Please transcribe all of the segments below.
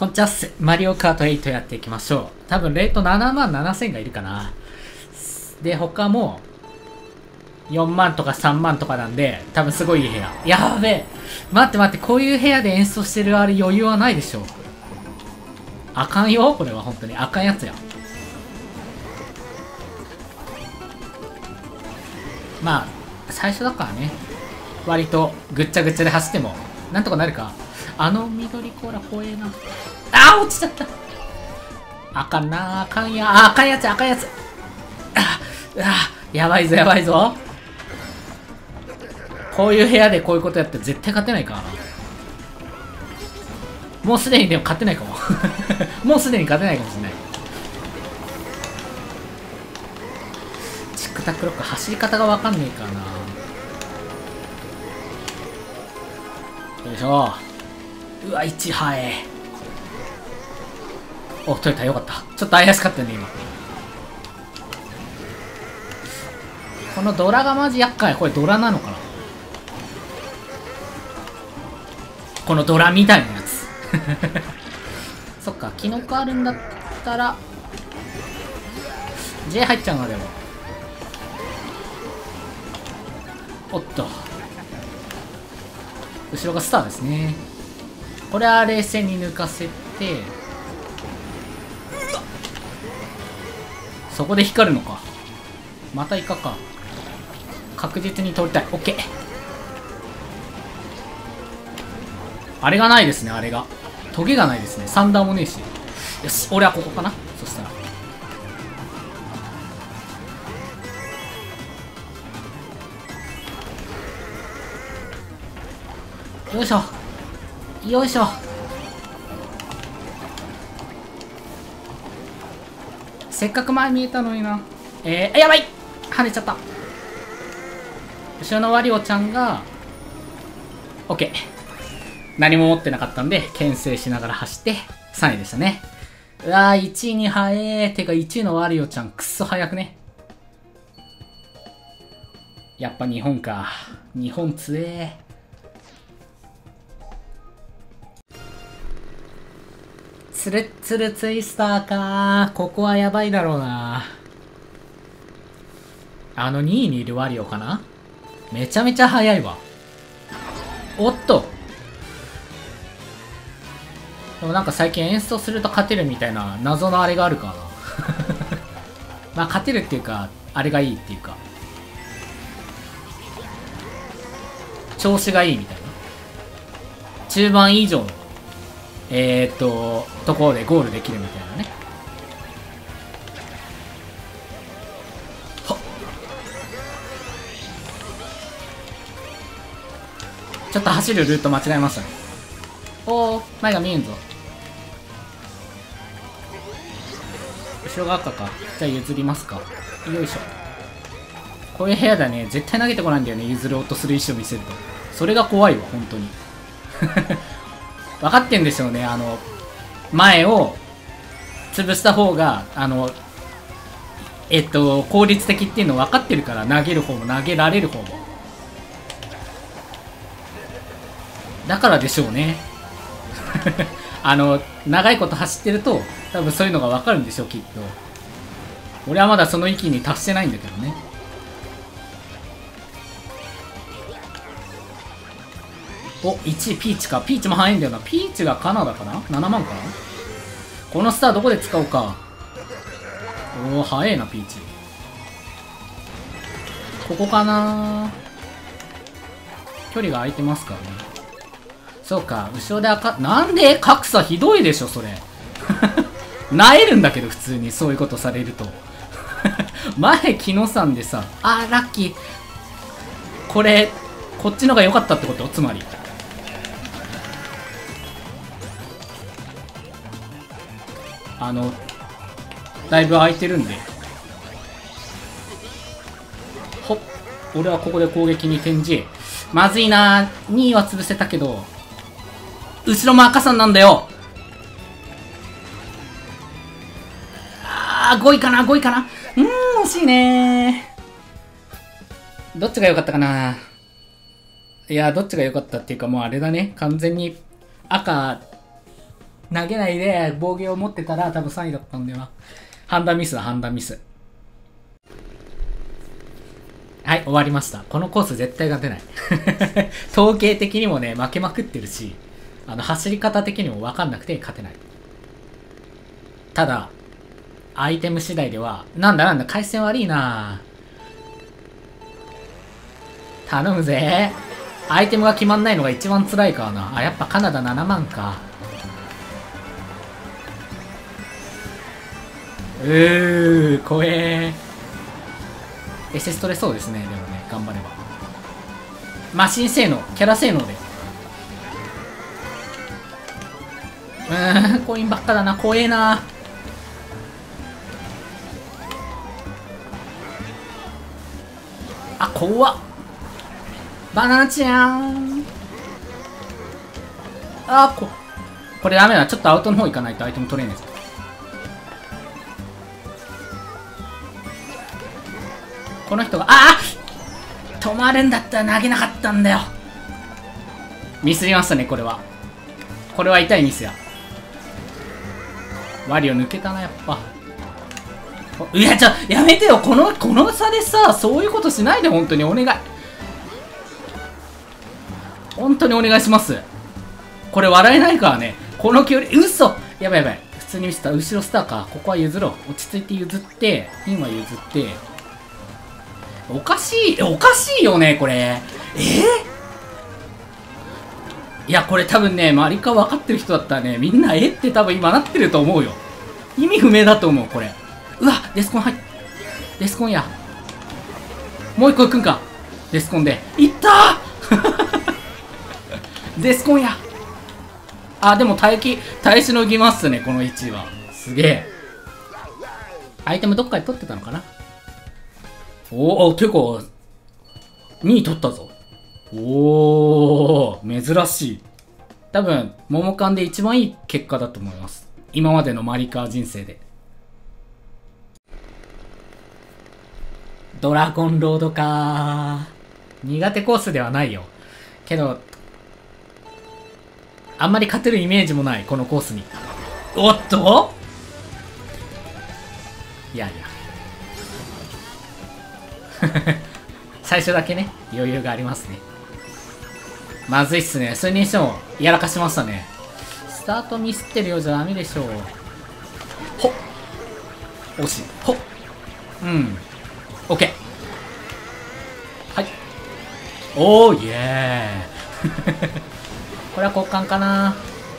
こんちゃっす。マリオカート8やっていきましょう。多分レート7万7000がいるかな。で、他も4万とか3万とかなんで、多分すごいいい部屋。やべえ。待って待って、こういう部屋で演奏してるあれ余裕はないでしょ。あかんよ、これは本当に。あかんやつや。まあ、最初だからね。割とぐっちゃぐちゃで走っても、なんとかなるか。あの緑コーラ怖えな。あー落ちちゃった。あかんなあかんや。あかんやつあかんやつ。やばいぞやばいぞ。こういう部屋でこういうことやって絶対勝てないからな。もうすでにでも勝てないかも。もうすでに勝てないかもしれない。チックタックロック走り方がわかんねえからな。よいしょ。うわ、1速え。お、取れた、よかった。ちょっと怪しかったよね、今。このドラがマジ厄介。これドラなのかな、このドラみたいなやつ。そっか、キノコあるんだったら J 入っちゃうのでも。おっと、後ろがスターですね。これは冷静に抜かせて、そこで光るのか。またイカか。確実に取りたい。オッケー。あれがないですね、あれが。トゲがないですね。サンダーもねえし。よし、俺はここかな。そしたらよいしょよいしょ。せっかく前見えたのにな。やばい、跳ねちゃった。後ろのワリオちゃんが OK。 何も持ってなかったんで牽制しながら走って3位でしたね。うわー、1位に速え。てか1位のワリオちゃんくっそ速くね。やっぱ日本か。日本強え。ツルッツルツイスターか。ここはやばいだろうな。あの2位にいるワリオかな。めちゃめちゃ速いわ。おっと、でもなんか最近演奏すると勝てるみたいな謎のあれがあるからな。まあ勝てるっていうか、あれがいいっていうか、調子がいいみたいな。中盤以上のところでゴールできるみたいなね。はっ、ちょっと走るルート間違えましたね。おお、前が見えんぞ。後ろが赤か。じゃあ譲りますか。よいしょ。こういう部屋だね、絶対投げてこないんだよね、譲ろうとする意思を見せると。それが怖いわ、本当に。分かってんでしょうね。前を潰した方が効率的っていうの分かってるから、投げる方も投げられる方も。だからでしょうね。長いこと走ってると多分そういうのが分かるんでしょう、きっと。俺はまだその域に達してないんだけどね。お、1位ピーチか。ピーチも速いんだよな。ピーチがカナダかな。7万かな。このスターどこで使おうか。おお、速いなピーチ。ここかな。距離が空いてますからね。そうか、後ろでなんで格差ひどいでしょそれ。なえるんだけど普通にそういうことされると。前木野さんでさ、あーラッキー。これこっちのが良かったってこと、つまり。だいぶ空いてるんで。ほっ、俺はここで攻撃に転じ。まずいな。2位は潰せたけど後ろも赤さんなんだよ。あー、5位かな5位かな。惜しいねー。どっちが良かったかな。いや、どっちが良かったっていうか、もうあれだね、完全に赤投げないで防御を持ってたら多分3位だったんだよな。判断ミスだ、判断ミス。はい、終わりました。このコース絶対勝てない。統計的にもね、負けまくってるし、走り方的にも分かんなくて勝てない。ただ、アイテム次第では、なんだ、回線悪いな頼むぜ。アイテムが決まんないのが一番辛いからな。あ、やっぱカナダ7万か。怖え。SS 取れそうですね、でもね、頑張れば。マシン性能、キャラ性能で。コインばっかだな、怖えな。あ、怖っ。バナナちゃん。あ、これダメだ。ちょっとアウトの方行かないとアイテム取れないです。この人が、止まるんだったら投げなかったんだよ。ミスりましたね、これは。これは痛いミスや。ワリオ抜けたな、やっぱ。いや、やめてよ。この差でさ、そういうことしないで、本当にお願い。本当にお願いします。これ笑えないからね。この距離、嘘。やばいやばい。普通にミスった。後ろスターか。ここは譲ろう。落ち着いて譲って、ピンは譲って。おかしいよね、これ。いや、これ多分ね、マリカ分かってる人だったらね、みんなって多分今なってると思うよ。意味不明だと思う、これ。うわ、デスコンデスコンや。もう一個行くんか。デスコンで。いったーデスコンや。あ、でも耐えしのぎますね、この1位は。すげえ。アイテムどっかで取ってたのかな。てか、2位取ったぞ。珍しい。多分、モモカンで一番いい結果だと思います。今までのマリカー人生で。ドラゴンロードかー。苦手コースではないよ。けど、あんまり勝てるイメージもない、このコースに。おっといやいや。最初だけね、余裕がありますね。まずいっすね。それにしても、やらかしましたね。スタートミスってるようじゃダメでしょう。ほっ。惜しい。ほっ。うん。オッケー。はい。イエーイ。これは交換かな。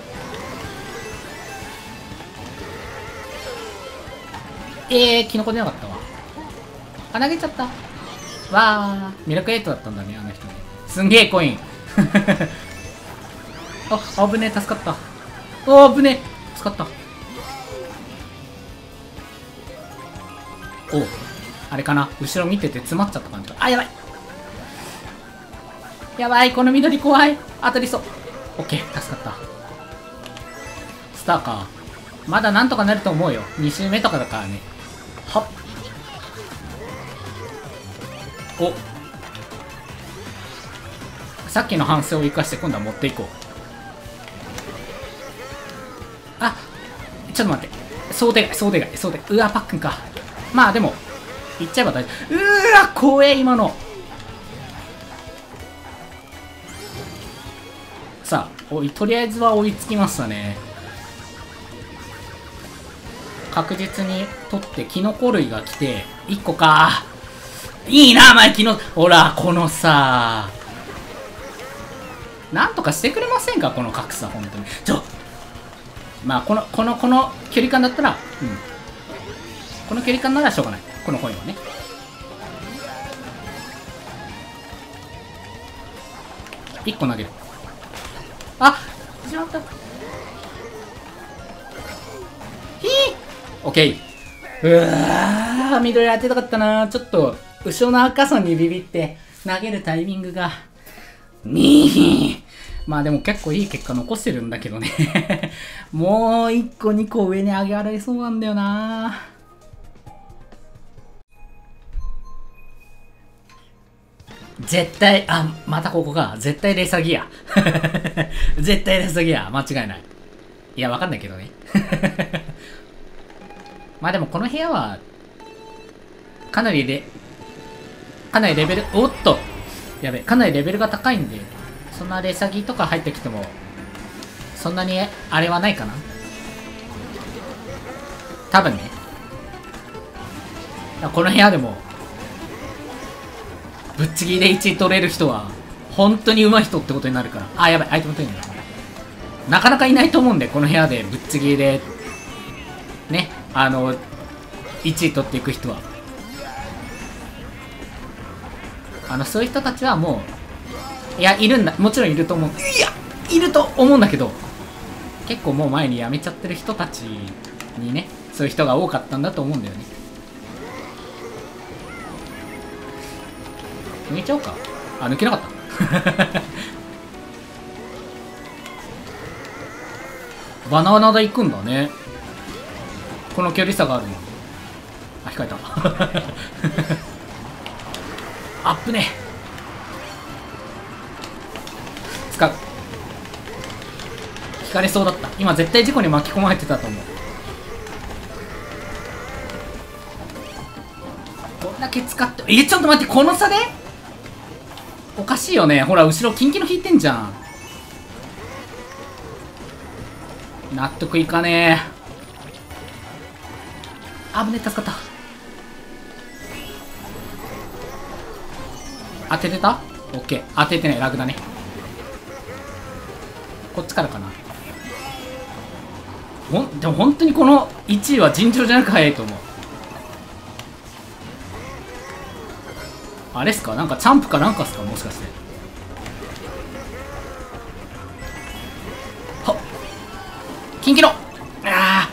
キノコ出なかったわ。あ、投げちゃった。わー、ミラクル8だったんだね、あの人ね。すんげえコイン。あ、危ねえ、助かった。危ねえ、助かった。あれかな、後ろ見てて詰まっちゃった感じか。あ、やばい。やばい、この緑怖い。当たりそう。オッケー、助かった。スターか。まだなんとかなると思うよ。2周目とかだからね。はっ。さっきの反省を生かして今度は持っていこう。あ、ちょっと待って。そうでかい。うわ、パックンか。まあでも、いっちゃえば大丈夫。わ、怖え、今の。さあ、とりあえずは追いつきましたね。確実に取って、キノコ類が来て、1個か。いいな、前キノ、ほら、このさ、なんとかしてくれませんか、この格差、本当に。まあ、この距離感だったら、この距離感ならしょうがない。このコインはね。1個投げる。あ、しまった。オッケー。うわー、緑当てたかったな。ちょっと、後ろの赤さにビビって、投げるタイミングが、まあでも結構いい結果残してるんだけどね。もう1個2個上に上げられそうなんだよな。絶対、またここか。絶対レーサーギア。絶対レーサーギア。間違いない。 いや、わかんないけどね。まあでもこの部屋は、かなりレベル、おっとやべ、かなりレベルが高いんで、そんなレサギとか入ってきても、そんなにあれはないかな。多分ね。この部屋でも、ぶっちぎりで1位取れる人は、本当に上手い人ってことになるから。あ、やばい、アイテム取りになる。なかなかいないと思うんで、この部屋でぶっちぎりで、ね、1位取っていく人は。そういう人たちはもう、いや、いるんだ。もちろんいると思う。いや、いると思うんだけど、結構もう前に辞めちゃってる人たちにね、そういう人が多かったんだと思うんだよね。抜いちゃおうか。あ、抜けなかった。バナナで行くんだね。この距離差があるの。あ、控えた。アップね。使う。引かれそうだった。今絶対事故に巻き込まれてたと思う。こんだけ使って、ちょっと待って、この差でおかしいよね。ほら、後ろキンキの引いてんじゃん。納得いかねえ。危ねえ、助かった。当ててた？オッケー。当ててない。楽だね。こっちからかな。でも本当にこの1位は尋常じゃなく速いと思う。あれっすか？なんかチャンプかなんかっすか？もしかして。はっ。キンキロ！あ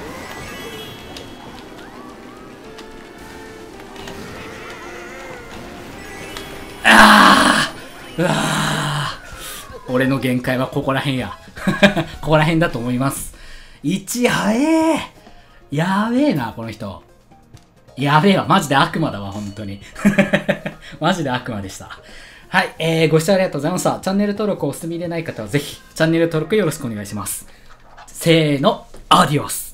あ！うわー、俺の限界はここら辺や。ここら辺だと思います。1早えー。やべえな、この人。やべえわ。マジで悪魔だわ、本当に。マジで悪魔でした。はい、ご視聴ありがとうございました。チャンネル登録をお済みでない方はぜひ、チャンネル登録よろしくお願いします。せーの、アディオス。